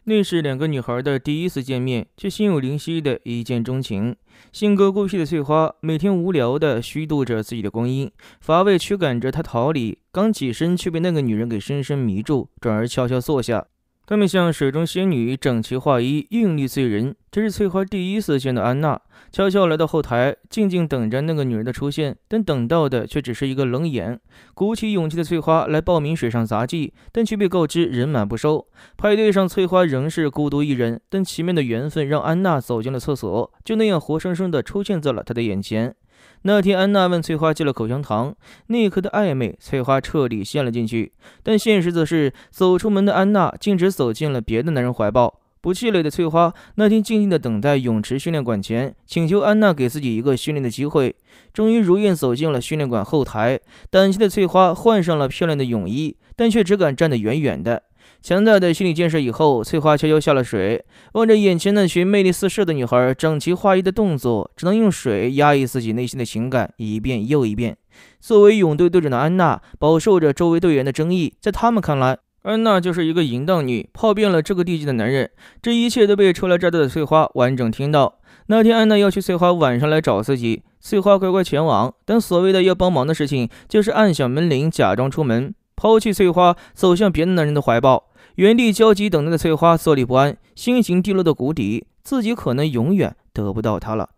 那是两个女孩的第一次见面，却心有灵犀的一见钟情。性格孤僻的翠花每天无聊的虚度着自己的光阴，乏味驱赶着她逃离。刚起身，却被那个女人给深深迷住，转而悄悄坐下。她们像水中仙女，整齐划一，韵律醉人。这是翠花第一次见到安娜，悄悄来到后台，静静等着那个女人的出现，但等到的却只是一个冷眼。鼓起勇气的翠花来报名水上杂技，但却被告知人满不收。派对上，翠花仍是孤独一人，但奇妙的缘分让安娜走进了厕所，就那样活生生的出现在了她的眼前。那天，安娜问翠花借了口香糖，那一刻的暧昧，翠花彻底陷了进去。但现实则是，走出门的安娜径直走进了别的男人怀抱。不气馁的翠花那天静静地等待泳池训练馆前，请求安娜给自己一个训练的机会。终于如愿走进了训练馆后台，胆怯的翠花换上了漂亮的泳衣，但却只敢站得远远的。强大的心理建设以后，翠花悄悄下了水，望着眼前那群魅力四射的女孩，整齐划一的动作，只能用水压抑自己内心的情感，一遍又一遍。作为泳队队长的安娜，饱受着周围队员的争议，在他们看来，安娜就是一个淫荡女，泡遍了这个地界的男人。这一切都被初来乍到的翠花完整听到。那天，安娜要求翠花晚上来找自己，翠花乖乖前往，但所谓的要帮忙的事情，就是按响门铃，假装出门，抛弃翠花，走向别的男人的怀抱。原地焦急等待的翠花坐立不安，心情低落到谷底，自己可能永远得不到他了。